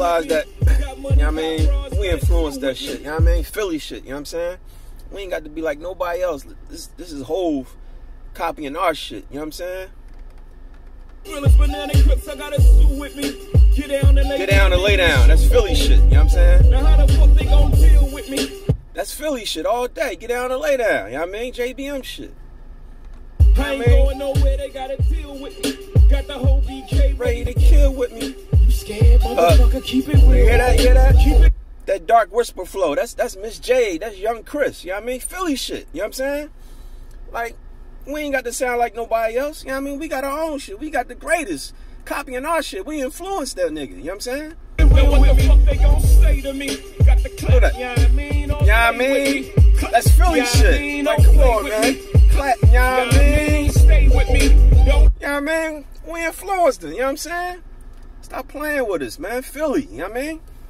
realize that, you know what I mean, we influence that shit, you know what I mean? Philly shit, you know what I'm saying? We ain't got to be like nobody else. This is Hove copying our shit, you know what I'm saying? Get down and lay down. That's Philly shit, you know what I'm saying? Now how the fuck they gon' deal with me? That's Philly shit all day. Get down and lay down, you know what I mean? JBM shit. I ain't going nowhere, they gotta deal with me. Got the whole BK ready to kill with me. You scared, motherfucker, keep it real. You hear that? Hear that? Keep it. That dark whisper flow, that's Miss J, that's Young Chris, you know what I mean? Philly shit, you know what I'm saying? Like, we ain't got to sound like nobody else, you know what I mean? We got our own shit, we got the greatest. Copying our shit, we influenced that nigga, you know what I'm saying? What the fuck they gon' say to me? Got the clap, you know what I mean? You know what I mean? That's Philly shit. Like, come on, man. Clap, you know what I mean? Stay with me. You know what I mean? We influenced it, you know what I'm saying? Stop playing with us, man. Philly, you know what I mean?